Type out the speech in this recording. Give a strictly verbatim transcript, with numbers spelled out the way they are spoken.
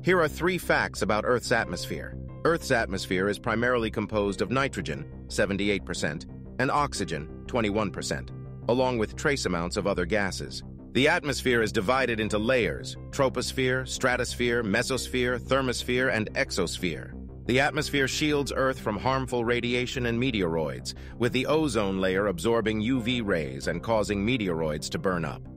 Here are three facts about Earth's atmosphere. Earth's atmosphere is primarily composed of nitrogen, seventy-eight percent, and oxygen, twenty-one percent, along with trace amounts of other gases. The atmosphere is divided into layers: troposphere, stratosphere, mesosphere, thermosphere, and exosphere. The atmosphere shields Earth from harmful radiation and meteoroids, with the ozone layer absorbing U V rays and causing meteoroids to burn up.